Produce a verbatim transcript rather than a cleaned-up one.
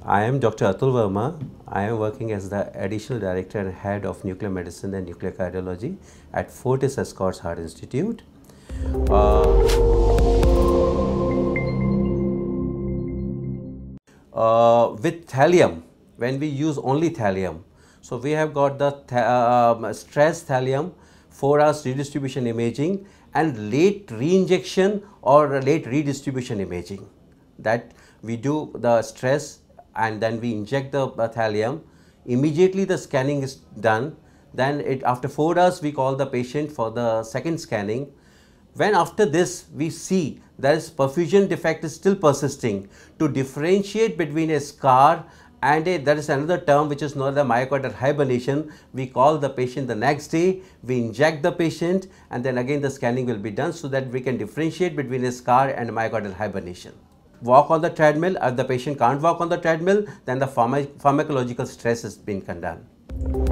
I am Doctor Atul Verma. I am working as the Additional Director and Head of Nuclear Medicine and Nuclear Cardiology at Fortis Hospital Heart Institute. Uh, uh, with thallium, when we use only thallium, so we have got the th uh, stress thallium, four hours redistribution imaging and late reinjection or late redistribution imaging. That we do the stress and then we inject the uh, thallium. Immediately the scanning is done. Then it, after four hours we call the patient for the second scanning. When after this we see there is perfusion defect is still persisting, to differentiate between a scar and a, there is another term which is known as the myocardial hibernation. We call the patient the next day, we inject the patient and then again the scanning will be done so that we can differentiate between a scar and myocardial hibernation. Walk on the treadmill, if the patient can't walk on the treadmill, then the pharma pharmacological stress has been done.